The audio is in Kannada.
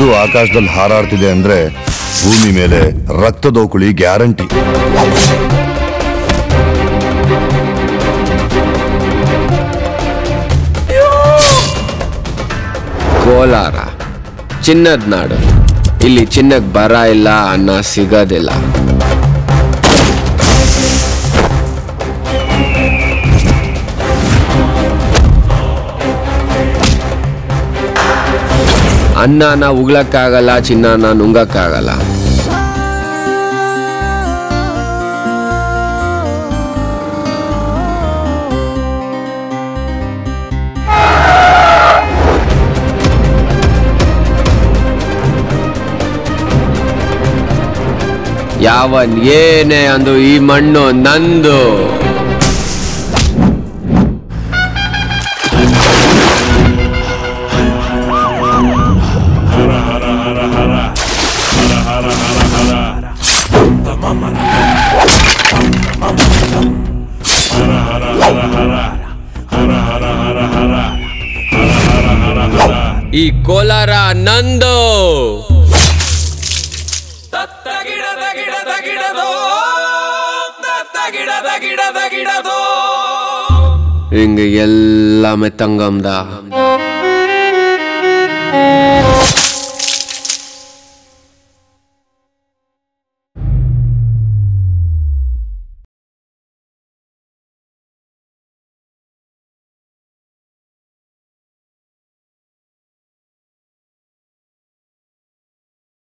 ಹದ್ದು ಆಕಾಶದಲ್ಲಿ ಹಾರಾಡ್ತಿದೆ ಅಂದ್ರೆ ಭೂಮಿ ಮೇಲೆ ರಕ್ತದೋಕುಳಿ ಗ್ಯಾರಂಟಿ. ಕೋಲಾರ ಚಿನ್ನದ ನಾಡು. ಇಲ್ಲಿ ಚಿನ್ನಕ್ಕೆ ಬರ ಇಲ್ಲ, ಅನ್ನ ಸಿಗೋದಿಲ್ಲ. ಅನ್ನನ ಉಗ್ಲಕ್ಕಾಗಲ್ಲ, ಚಿನ್ನನ ನುಂಗಕ್ಕಾಗಲ್ಲ. ಯಾವನ್ ಏನೇ ಅಂದು ಈ ಮಣ್ಣು ನಂದು. ಈ ಕೋಲಾರ ನಂದು. ಹಿಂಗೆ ಎಲ್ಲ ಮೆತ್ತಂಗಮ್ದ